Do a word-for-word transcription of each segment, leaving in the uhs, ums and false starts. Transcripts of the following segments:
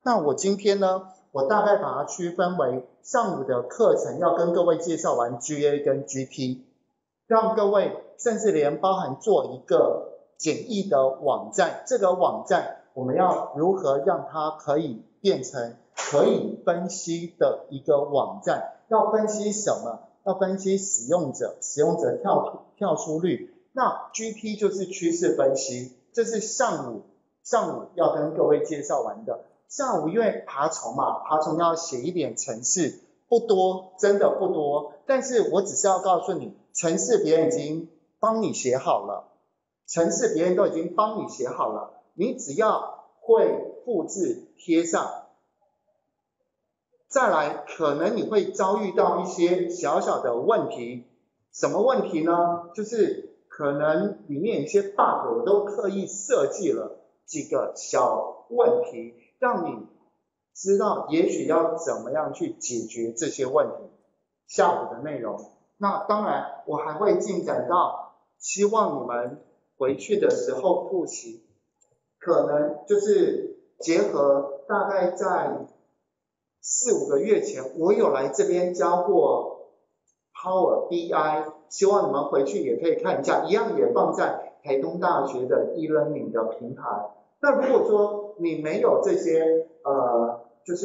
那我今天呢，我大概把它区分为上午的课程要跟各位介绍完 G A 跟 G P， 让各位甚至连包含做一个简易的网站，这个网站我们要如何让它可以变成可以分析的一个网站，要分析什么？要分析使用者，使用者跳跳出率。那 G P 就是趋势分析，这是上午上午要跟各位介绍完的。下午因为爬虫嘛，爬虫要写一点程式，不多，真的不多。但是我只是要告诉你，程式别人已经帮你写好了，程式别人都已经帮你写好了，你只要会复制贴上。再来，可能你会遭遇到一些小小的问题，什么问题呢？就是可能里面有一些 bug， 我都刻意设计了几个小问题，让你知道也许要怎么样去解决这些问题。下午的内容，那当然我还会进展到，希望你们回去的时候复习，可能就是结合大概在四五个月前，我有来这边教过 Power B I， 希望你们回去也可以看一下，一样也放在台东大学的 e-learning 的平台。那如果说你没有这些呃，就是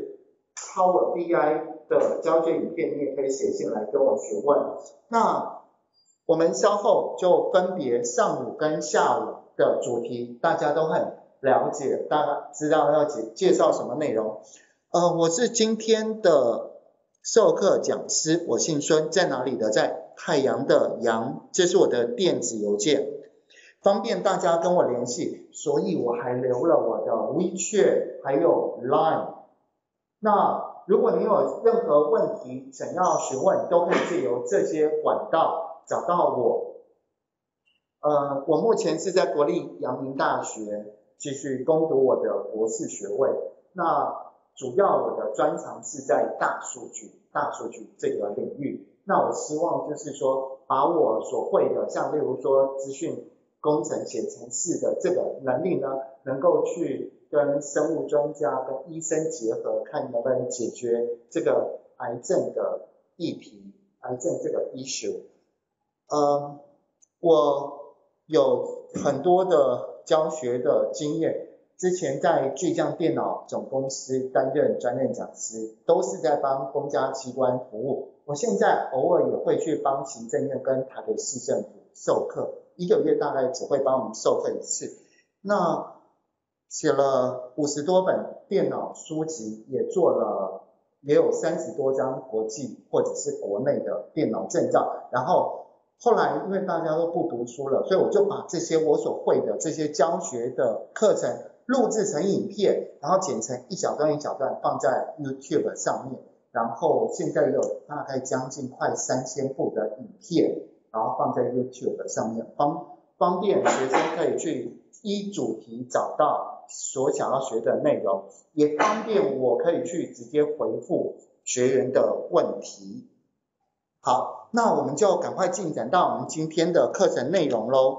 Power B I 的教学影片，你也可以写信来跟我询问。那我们稍后就分别上午跟下午的主题，大家都很了解，大家知道要介介绍什么内容。呃，我是今天的授课讲师，我姓孙，在哪里的？在太阳的阳，这是我的电子邮件，方便大家跟我联系，所以我还留了我的 WeChat 还有 Line。那如果你有任何问题想要询问，都可以借由这些管道找到我。呃，我目前是在国立阳明大学继续攻读我的博士学位。那主要我的专长是在大数据，大数据这个领域。那我希望就是说，把我所会的，像例如说资讯工程、写程式的这个能力呢，能够去跟生物专家、跟医生结合，看能不能解决这个癌症的议题，癌症这个 issue。呃，我有很多的教学的经验。之前在巨匠电脑总公司担任专任讲师，都是在帮公家机关服务。我现在偶尔也会去帮行政院跟台北市政府授课，一个月大概只会帮我们授课一次。那写了五十多本电脑书籍，也做了也有三十多张国际或者是国内的电脑证照。然后后来因为大家都不读书了，所以我就把这些我所会的这些教学的课程录制成影片，然后剪成一小段一小段放在 YouTube 上面，然后现在有大概将近快三千部的影片，然后放在 YouTube 上面，方方便学生可以去依主题找到所想要学的内容，也方便我可以去直接回复学员的问题。好，那我们就赶快进展到我们今天的课程内容咯。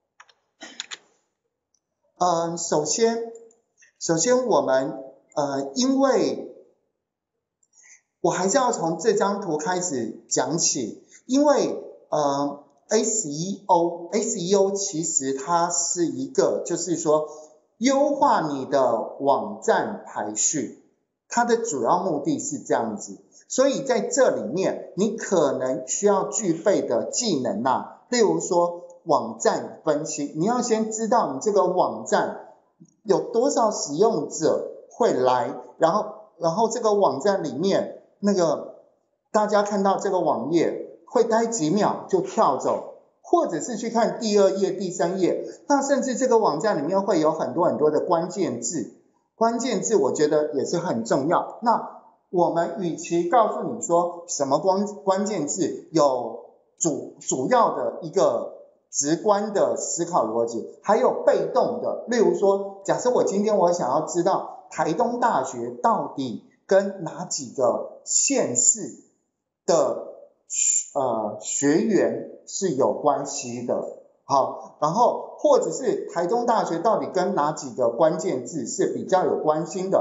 嗯，首先，首先我们呃，因为我还是要从这张图开始讲起，因为呃 S E O S E O 其实它是一个就是说优化你的网站排序，它的主要目的是这样子，所以在这里面你可能需要具备的技能啊，例如说网站分析，你要先知道你这个网站有多少使用者会来，然后然后这个网站里面那个大家看到这个网页会待几秒就跳走，或者是去看第二页第三页，那甚至这个网站里面会有很多很多的关键字，关键字我觉得也是很重要。那我们与其告诉你说什么关关键字有主主要的一个直观的思考逻辑，还有被动的，例如说假设我今天我想要知道台东大学到底跟哪几个县市的呃学员是有关系的，好，然后或者是台东大学到底跟哪几个关键字是比较有关系的，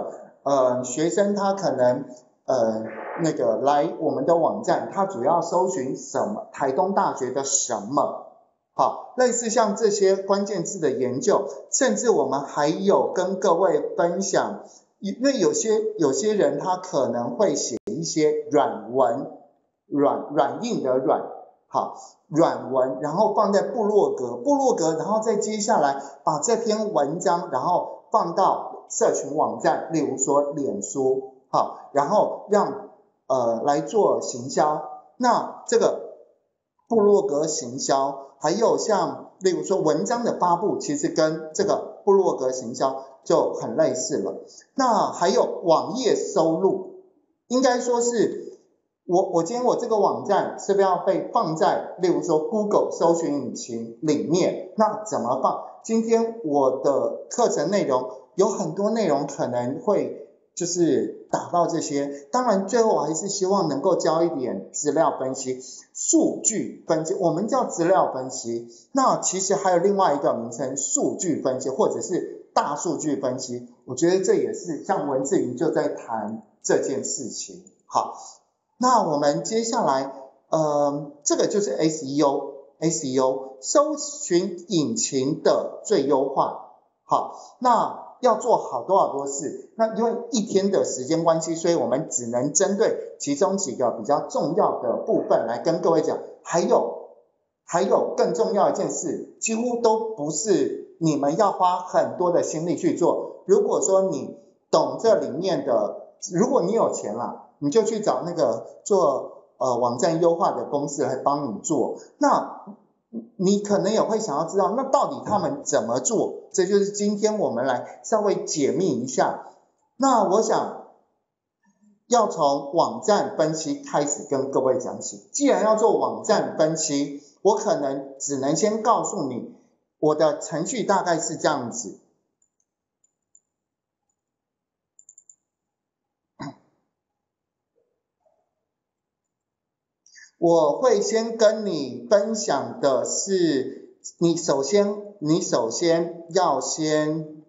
呃学生他可能呃那个来我们的网站，他主要搜寻什么？台东大学的什么？好，类似像这些关键字的研究，甚至我们还有跟各位分享，因为有些有些人他可能会写一些软文，软软硬的软，好，软文，然后放在部落格，部落格，然后再接下来把这篇文章，然后放到社群网站，例如说脸书，好，然后让呃来做行销，那这个部落格行销。还有像例如说文章的发布，其实跟这个部落格行销就很类似了。那还有网页收录，应该说是我我今天我这个网站是不是要被放在例如说 Google 搜寻引擎里面？那怎么放？今天我的课程内容有很多内容可能会就是打到这些，当然最后我还是希望能够教一点资料分析、数据分析，我们叫资料分析，那其实还有另外一个名称数据分析或者是大数据分析，我觉得这也是像文字云就在谈这件事情。好，那我们接下来呃这个就是 S E O S E O 搜寻引擎的最优化。好，那要做好多好多事，那因为一天的时间关系，所以我们只能针对其中几个比较重要的部分来跟各位讲，还有还有更重要一件事，几乎都不是你们要花很多的心力去做，如果说你懂这里面的，如果你有钱啦，你就去找那个做呃网站优化的公司来帮你做，那你可能也会想要知道，那到底他们怎么做？这就是今天我们来稍微解密一下。那我想要从网站分析开始跟各位讲起。既然要做网站分析，我可能只能先告诉你，我的程序大概是这样子。我会先跟你分享的是，你首先你首先要先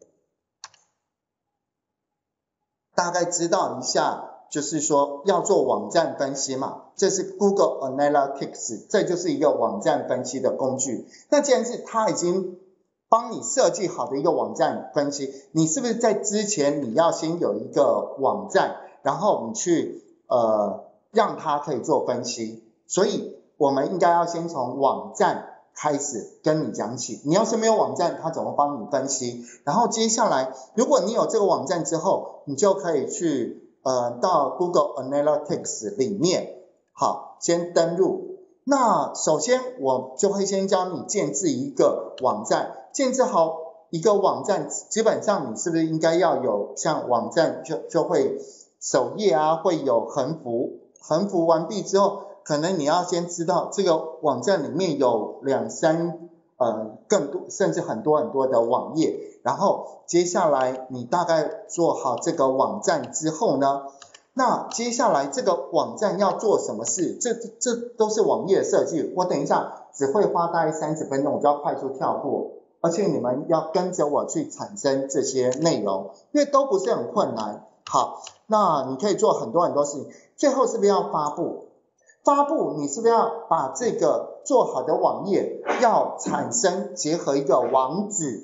大概知道一下，就是说要做网站分析嘛，这是 Google Analytics， 这就是一个网站分析的工具。那既然是它已经帮你设计好的一个网站分析，你是不是在之前你要先有一个网站，然后你去呃让它可以做分析？所以我们应该要先从网站开始跟你讲起，你要是没有网站，它怎么帮你分析？然后接下来，如果你有这个网站之后，你就可以去呃到 Google Analytics 里面，好，先登录。那首先我就会先教你建置一个网站，建置好一个网站，基本上你是不是应该要有像网站就就会首页啊会有横幅，横幅完毕之后，可能你要先知道这个网站里面有两三呃更多甚至很多很多的网页，然后接下来你大概做好这个网站之后呢，那接下来这个网站要做什么事？这这都是网页设计，我等一下只会花大概三十分钟，我就要快速跳过，而且你们要跟着我去产生这些内容，因为都不是很困难。好，那你可以做很多很多事情，最后是不是要发布？发布你是不是要把这个做好的网页要产生结合一个网址？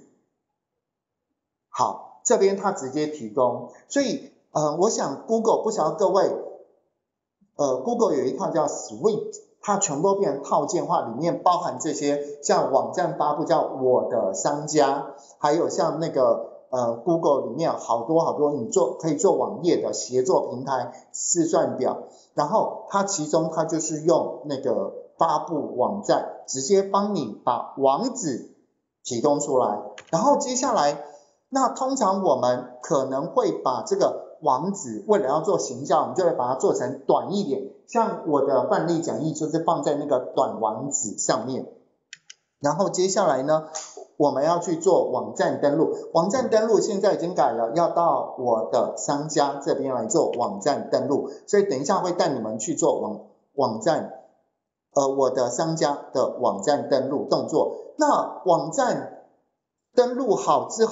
好，这边它直接提供，所以呃，我想 Google 不晓得各位，呃 Google 有一套叫 Suite， 它全部变成套件化，里面包含这些像网站发布叫我的商家，还有像那个呃 Google 里面好多好多你做可以做网页的协作平台试算表，然后它其中它就是用那个发布网站直接帮你把网址提供出来，然后接下来那通常我们可能会把这个网址为了要做行销，我们就会把它做成短一点，像我的范例讲义就是放在那个短网址上面，然后接下来呢我们要去做网站登录，网站登录现在已经改了，要到我的商家这边来做网站登录，所以等一下会带你们去做网网站呃我的商家的网站登录动作。那网站登录好之后，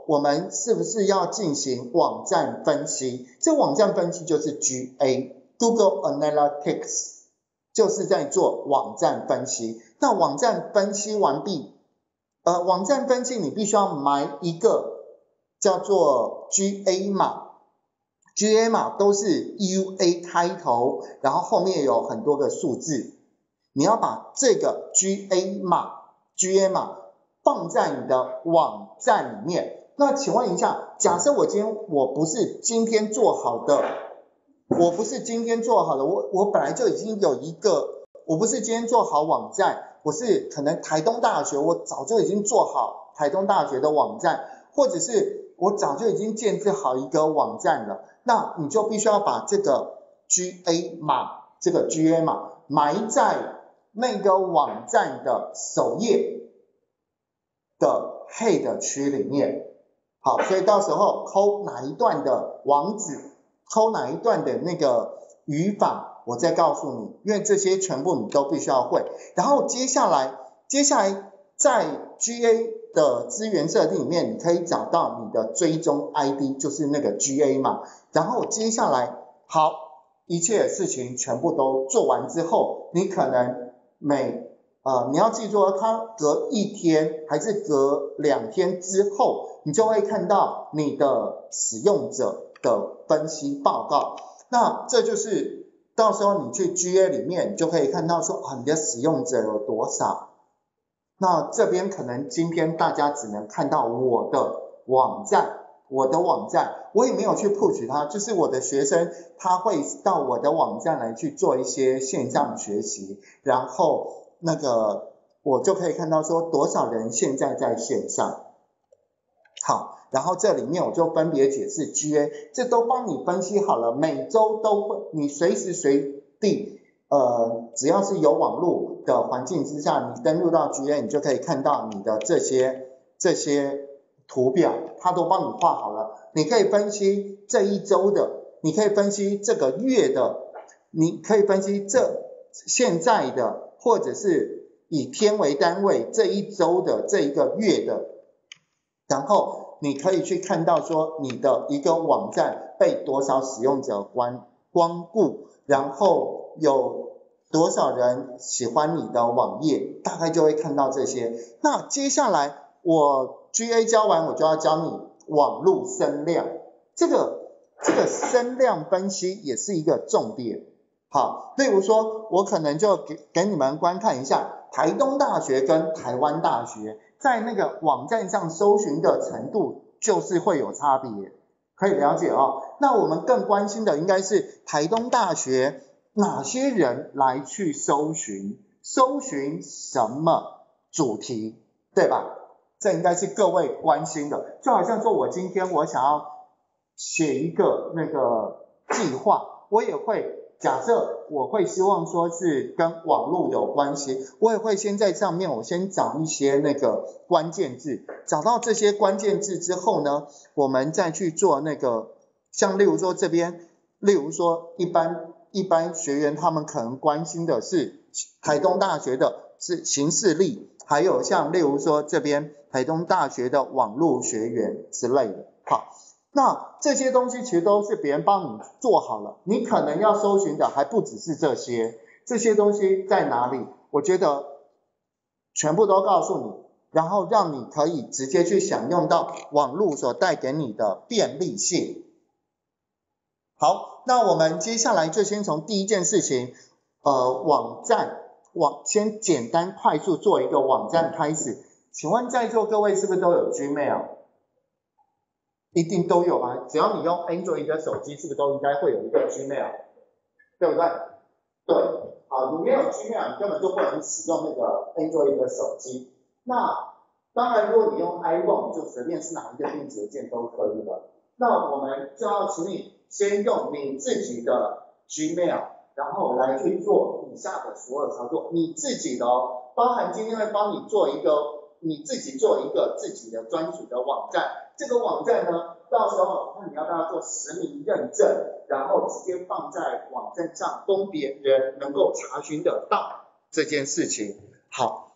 我们是不是要进行网站分析？这网站分析就是 G A，Google Analytics 就是在做网站分析。那网站分析完毕，呃，网站分析你必须要埋一个叫做 G A 码。G A 码都是 U A 开头，然后后面有很多个数字，你要把这个 G A 码 G A 码放在你的网站里面。那请问一下，假设我今天我不是今天做好的，我不是今天做好的，我我本来就已经有一个，我不是今天做好网站，我是可能台东大学，我早就已经做好台东大学的网站，或者是我早就已经建置好一个网站了。那你就必须要把这个 G A 码，这个 G A 码埋在那个网站的首页的 head 区里面。好，所以到时候抠哪一段的网址，抠哪一段的那个语法，我再告诉你，因为这些全部你都必须要会。然后接下来，接下来在 G A 的资源设定里面，你可以找到你的追踪 I D， 就是那个 G A 嘛。然后接下来，好，一切事情全部都做完之后，你可能每呃你要记住，它隔一天还是隔两天之后，你就会看到你的使用者的分析报告。那这就是到时候你去 G A 里面，你就可以看到说啊，你的使用者有多少。那这边可能今天大家只能看到我的网站，我的网站，我也没有去 push 它，就是我的学生他会到我的网站来去做一些线上学习，然后那个我就可以看到说多少人现在在线上。好，然后这里面我就分别解释 G A， 这都帮你分析好了，每周都会，你随时随地呃，只要是有网络的环境之下，你登录到 G A， 你就可以看到你的这些这些图表，它都帮你画好了。你可以分析这一周的，你可以分析这个月的，你可以分析这现在的，或者是以天为单位这一周的这一个月的，然后你可以去看到说你的一个网站被多少使用者光光顾，然后有多少人喜欢你的网页，大概就会看到这些。那接下来我 G A 教完，我就要教你网络声量，这个这个声量分析也是一个重点。好，例如说我可能就给给你们观看一下台东大学跟台湾大学在那个网站上搜寻的程度就是会有差别，可以了解哦。那我们更关心的应该是台东大学哪些人来去搜寻，搜寻什么主题，对吧？这应该是各位关心的。就好像说我今天我想要写一个那个计划，我也会假设我会希望说是跟网络有关系，我也会先在上面我先找一些那个关键字，找到这些关键字之后呢，我们再去做那个，像例如说这边，例如说一般一般学员他们可能关心的是台东大学的是行事历，还有像例如说这边台东大学的网络学员之类的。好，那这些东西其实都是别人帮你做好了，你可能要搜寻的还不只是这些，这些东西在哪里？我觉得全部都告诉你，然后让你可以直接去享用到网络所带给你的便利性。好，那我们接下来就先从第一件事情，呃，网站网先简单快速做一个网站开始。请问在座各位是不是都有 Gmail？一定都有啊，只要你用 Android 的手机，是不是都应该会有一个 Gmail， 对不对？对，好，你没有 Gmail， 你根本就不能使用那个 Android 的手机。那当然，如果你用 iPhone， 就随便是哪一个电子邮件都可以了。那我们就要请你先用你自己的 Gmail， 然后来去做以下的所有操作，你自己的哦，包含今天会帮你做一个，你自己做一个自己的专属的网站。这个网站呢，到时候看你要不要做实名认证，然后直接放在网站上，供别人能够查询得到这件事情。好，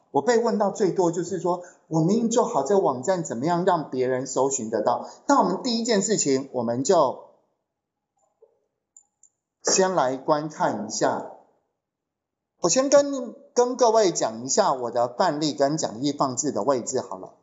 我被问到最多就是说，我明明做好这个网站，怎么样让别人搜寻得到？那我们第一件事情，我们就先来观看一下。我先跟跟各位讲一下我的范例跟讲义放置的位置好了。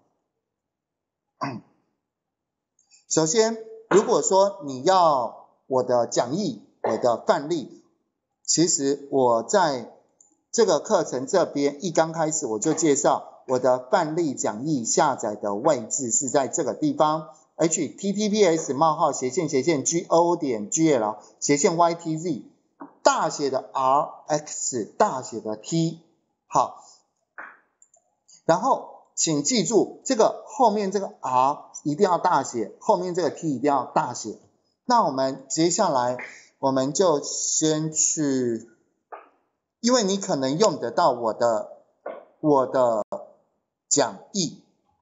首先，如果说你要我的讲义、我的范例，其实我在这个课程这边一刚开始我就介绍我的范例讲义下载的位置是在这个地方 ，H T T P S 冒号斜线斜线 G O 点 G L 斜线 Y T Z 大写的 R X 大写的 T 好，然后请记住这个后面这个 R 一定要大写，后面这个 T 一定要大写。那我们接下来我们就先去。因为你可能用得到我的我的讲义。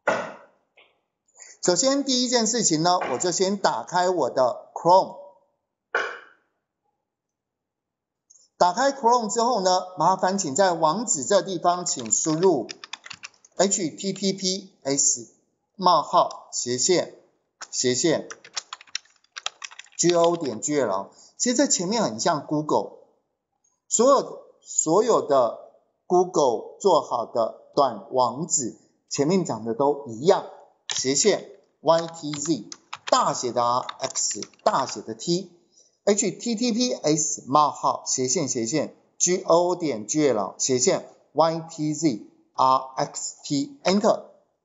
首先第一件事情呢，我就先打开我的 Chrome。打开 Chrome 之后呢，麻烦请在网址这地方请输入 H T T P S 冒号斜线斜线 G O 点 G L。其实这前面很像 Google， 所有的所有的 Google 做好的短网址前面讲的都一样，斜线 Y T Z 大写的 R X 大写的 T H T T P S 冒号斜线斜线 G O 点 G L 斜线 Y T Z R X T Enter。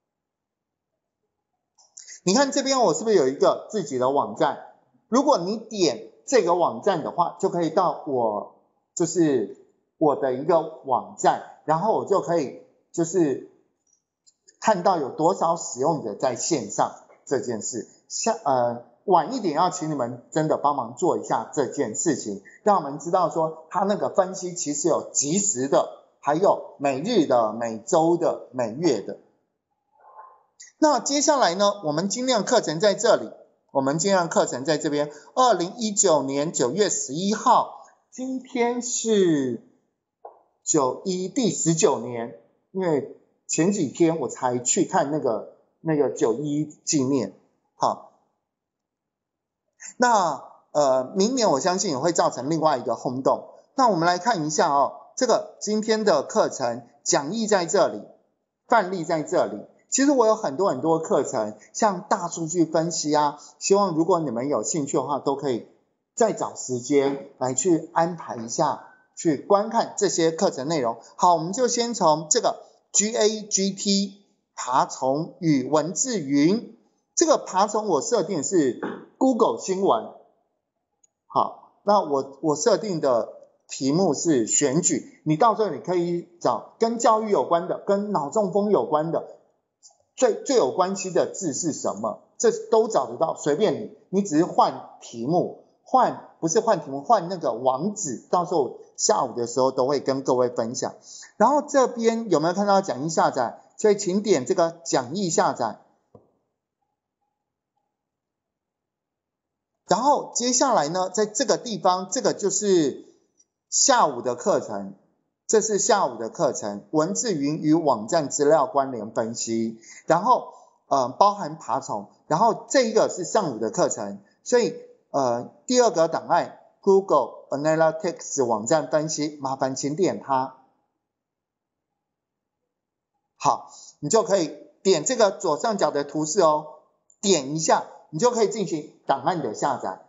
你看这边我是不是有一个自己的网站？如果你点这个网站的话，就可以到我就是我的一个网站，然后我就可以就是看到有多少使用者在线上这件事。像呃晚一点要请你们真的帮忙做一下这件事情，让我们知道说它那个分析其实有即时的，还有每日的、每周的、每月的。那接下来呢，我们今天的课程在这里，我们今天的课程在这边，二零一九年九月十一号，今天是九一第十九年，因为前几天我才去看那个那个九一纪念，好，那呃明年我相信也会造成另外一个轰动。那我们来看一下哦，这个今天的课程讲义在这里，范例在这里。其实我有很多很多课程，像大数据分析啊，希望如果你们有兴趣的话，都可以再找时间来去安排一下。去观看这些课程内容。好，我们就先从这个 G A G T 爬虫与文字云，这个爬虫我设定是 Google 新闻。好，那我我设定的题目是选举，你到时候你可以找跟教育有关的，跟脑中风有关的，最最有关系的字是什么，这都找得到，随便你，你只是换题目。换不是换题目，换那个网址，到时候下午的时候都会跟各位分享。然后这边有没有看到讲义下载？所以请点这个讲义下载。然后接下来呢，在这个地方，这个就是下午的课程，这是下午的课程，文字云与网站资料关联分析，然后呃包含爬虫，然后这一个是上午的课程，所以呃，第二个档案 Google Analytics 网站分析，麻烦请点它。好，你就可以点这个左上角的图示哦，点一下，你就可以进行档案的下载。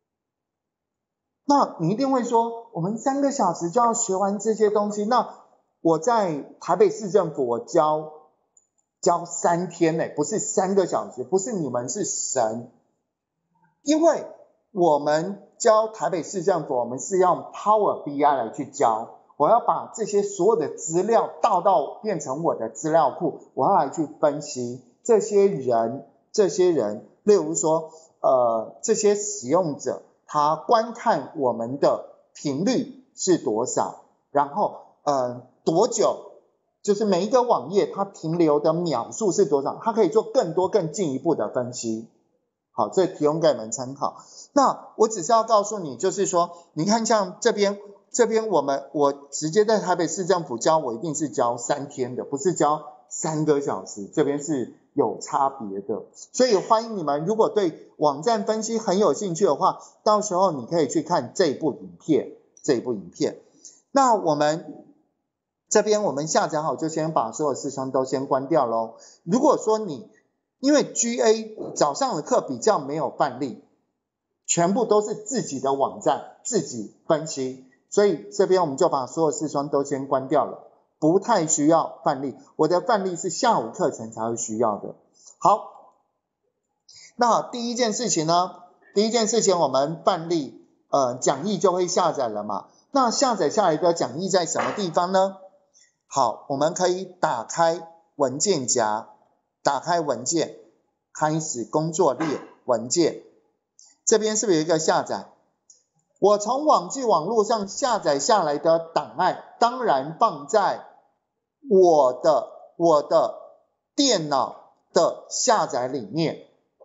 那你一定会说，我们三个小时就要学完这些东西，那我在台北市政府我教教三天呢，不是三个小时，不是你们是神，因为我们教台北市政府，我们是用 Power B I 来去教，我要把这些所有的资料倒到变成我的资料库，我要来去分析这些人，这些人，例如说，呃，这些使用者他观看我们的频率是多少，然后呃多久，就是每一个网页它停留的秒数是多少，它可以做更多更进一步的分析。好，这提供给你们参考。那我只是要告诉你，就是说，你看像这边这边我们我直接在台北市政府教，我一定是教三天的，不是教三个小时，这边是有差别的。所以欢迎你们，如果对网站分析很有兴趣的话，到时候你可以去看这一部影片，这一部影片。那我们这边我们下载好，就先把所有视窗都先关掉咯。如果说你因为 G A 早上的课比较没有范例，全部都是自己的网站自己分析，所以这边我们就把所有视窗都先关掉了，不太需要范例。我的范例是下午课程才会需要的。好，那第一件事情呢，第一件事情我们范例呃讲义就会下载了嘛。那下载下来的讲义在什么地方呢？好，我们可以打开文件夹，打开文件，开始工作列文件，这边是不是有一个下载？我从网际网络上下载下来的档案，当然放在我的我的电脑的下载里面。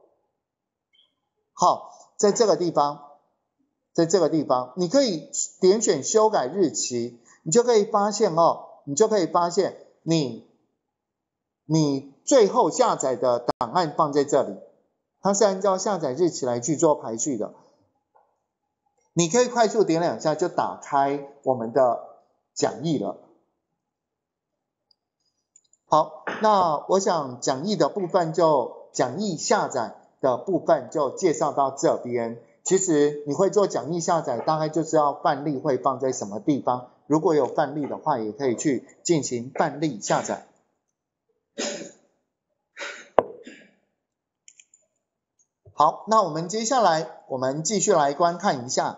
好，在这个地方，在这个地方，你可以点选修改日期，你就可以发现哦，你就可以发现你你最后下载的档案放在这里，它是按照下载日期来去做排序的。你可以快速点两下就打开我们的讲义了。好，那我想讲义的部分就讲义下载的部分就介绍到这边。其实你会做讲义下载，大概就知道范例会放在什么地方。如果有范例的话，也可以去进行范例下载。好，那我们接下来我们继续来观看一下。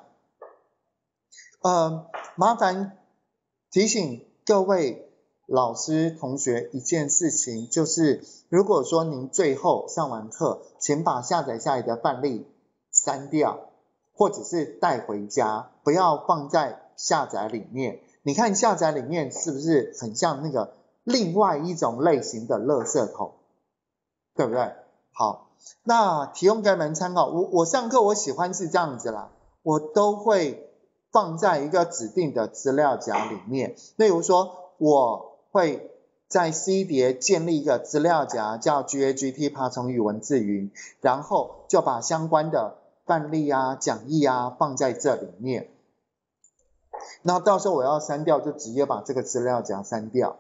呃，麻烦提醒各位老师同学一件事情，就是如果说您最后上完课，请把下载下来的范例删掉，或者是带回家，不要放在下载里面。你看下载里面是不是很像那个另外一种类型的垃圾桶，对不对？好，那提供给你们参考。我我上课我喜欢是这样子啦，我都会放在一个指定的资料夹里面。例如说，我会在 C 碟建立一个资料夹，叫 G A G T 爬虫语文字云，然后就把相关的范例啊、讲义啊放在这里面。那到时候我要删掉，就直接把这个资料夹删掉。